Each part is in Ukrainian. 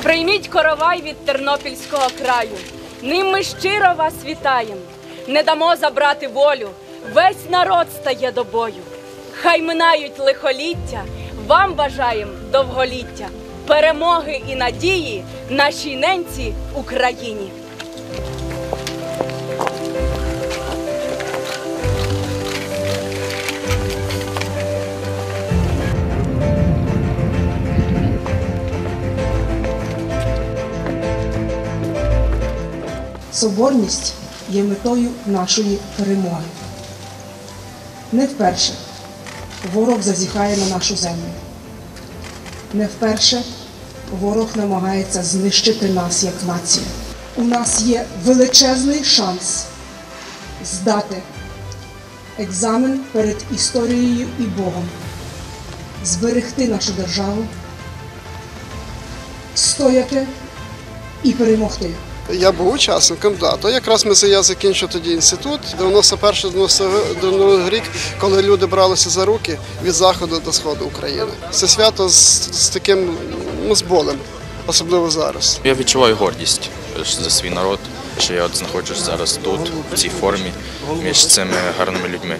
Прийміть коровай від Тернопільського краю, ним ми щиро вас вітаєм. Не дамо забрати волю, весь народ стає до бою. Хай минають лихоліття, вам бажаєм довголіття, перемоги і надії нашій ненці Україні. Соборність є метою нашої перемоги. Не вперше ворог зазіхає на нашу землю. Не вперше ворог намагається знищити нас як націю. У нас є величезний шанс здати екзамен перед історією і Богом, зберегти нашу державу, стояти і перемогти. Я був учасником, то якраз я закінчив тоді інститут, 91-92 рік, коли люди бралися за руки від заходу до сходу України. Це свято з таким з болем, особливо зараз. Я відчуваю гордість за свій народ, що я знаходжусь зараз тут, в цій формі, між цими гарними людьми.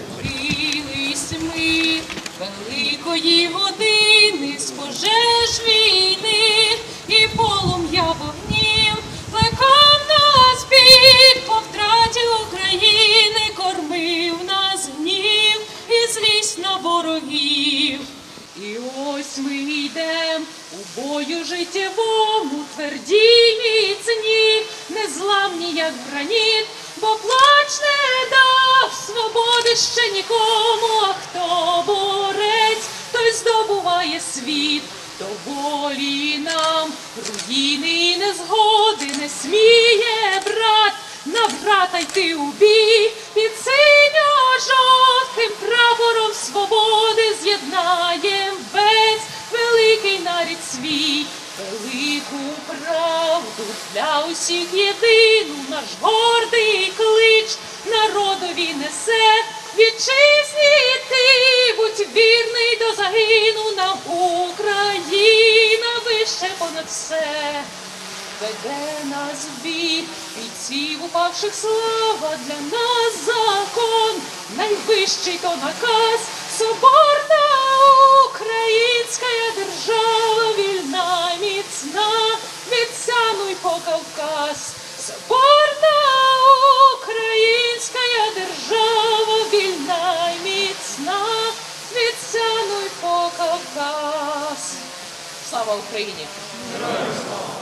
Великої години з пожеж війни і полум'я вогнів плекав нас біль по втраті України, кормив нас гнів і злість на ворогів. І ось ми йдем у бою життєвому, тверді й міцні, незламні, як граніт, бо плач не дав свободи ще нікому, а хто борець, той здобуває світ. До волі нам руїни і незгоди не сміє брат, на брата йти у бій, під синьо-жовтим прапором свободи з'єднаєм весь великий нарід свій. Велику правду для усіх єдину наш гордий клич народові несе. Вітчизні ти, будь вірний до загину, нам Україна вище понад все. Веде нас в бій, бійців упавших слава, для нас закон, найвищий то наказ. Соборна українська держава, вільна, міцна, від Сяну й по Кавказ. Соборна українська держава, вільна й міцна, від Сяну й по Кавказ. Слава Україні! Героям слава!